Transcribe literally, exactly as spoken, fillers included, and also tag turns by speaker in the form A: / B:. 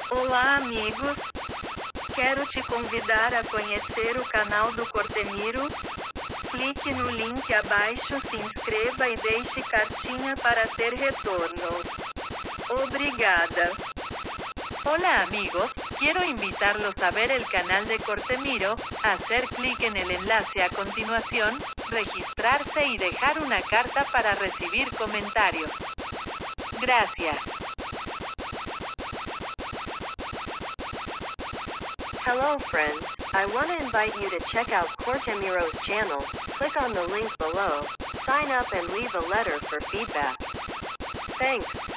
A: Olá, amigos! Quero te convidar a conhecer o canal do Cortemiro. Clique no link abaixo, se inscreva e deixe cartinha para ter retorno. Obrigada!
B: Hola amigos, quiero invitarlos a ver el canal de Cortemiro, hacer clic en el enlace a continuación, registrarse y dejar una carta para recibir comentarios. Gracias.
C: Hello friends, I want to invite you to check out Cortemiro's channel. Click on the link below, sign up and leave a letter for feedback. Thanks.